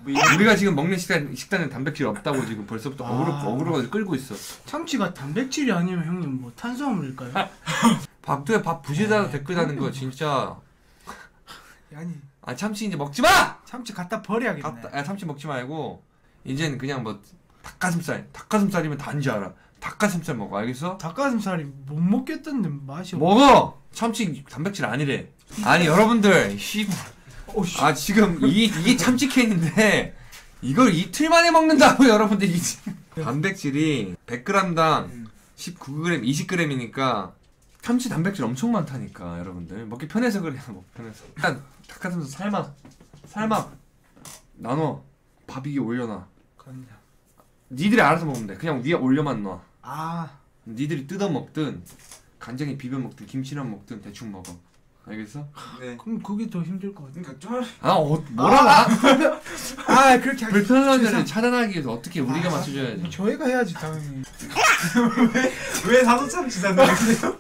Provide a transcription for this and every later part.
우리가 지금 먹는 식단에 단백질 없다고 지금 벌써부터 어그로가 끌고 있어. 참치가 단백질이 아니면 형님 뭐 탄수화물일까요? 밥도에 밥 부시다 댓글 다는 거 진짜. 아니. 아 참치 이제 먹지 마. 참치 갖다 버려야겠네. 참치 먹지 말고 이제는 그냥 뭐 닭가슴살이면 단지 알아. 닭가슴살 먹어, 알겠어? 닭가슴살이 못 먹겠던데 맛이 먹어. 참치 단백질 아니래. 아니 여러분들 아 지금 이게 참치 캔인데 이걸 이틀 만에 먹는다고 여러분들. 단백질이 100g당 19g, 20g이니까 참치 단백질 엄청 많다니까 여러분들. 먹기 편해서 그래요. 먹기 편해서. 일단 닭가슴살 살막 나눠 밥 위에 올려놔. 니들이 알아서 먹으면 돼. 그냥 위에 올려만 놔. 니들이 뜯어 먹든 간장에 비벼 먹든 김치랑 먹든 대충 먹어. 알겠어? 네. 그럼 그게 더 힘들 것 같아. 뭐라? 그렇게 하기 불편한 데를 차단하기 위해서 어떻게 우리가 맞춰줘야지. 저희가 해야지 당연히. 왜 사소참치 산다는데요?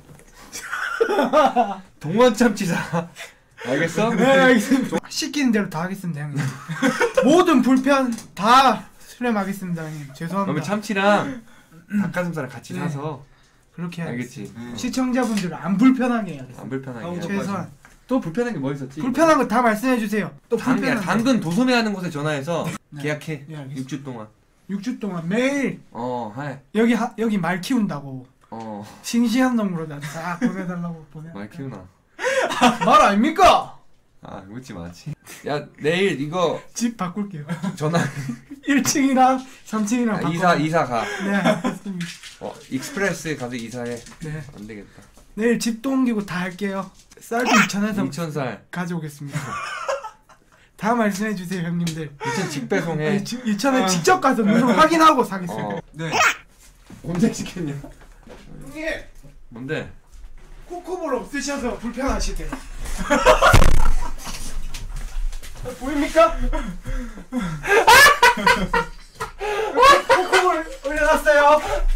동원참치사. 알겠어? 네, 알겠습니다. 시키는 대로 다 하겠습니다, 형님. 모든 불편 다 수렴하겠습니다, 형님. 죄송합니다. 그러면 참치랑 닭가슴살을 같이 사서 그렇게 알겠지? 시청자분들을 안 불편하게 해야겠습니다. 안 불편하게. 최소한. 또 불편한 게 뭐 있었지? 불편한 거 다 말씀해 주세요. 또 당근 도소매하는 곳에 전화해서 계약해. 네, 6주 동안. 6주 동안 매일. 해. 여기 말 키운다고. 싱싱한 놈으로 다 보내달라고 보내. 말 키우나? 말 아닙니까? 묻지 마지. 야 내일 이거 집 바꿀게요. 전화 1층이랑 3층이랑 바꿔. 이사 가. 네, 알겠습니다. 익스프레스에 가서 이사해. 네. 안 되겠다. 내일 집도 옮기고 다 할게요. 쌀도 2,000에서 2,000쌀 가져오겠습니다. 다 말씀해 주세요, 형님들. 2,000 직배송해. 2,000에 직접 가서 눈으로 확인하고 사겠어요. 네. 언제 시켰냐? 형님. 뭔데? 코코볼 없으셔서 불편하시대. 보입니까? 코코볼 올려놨어요.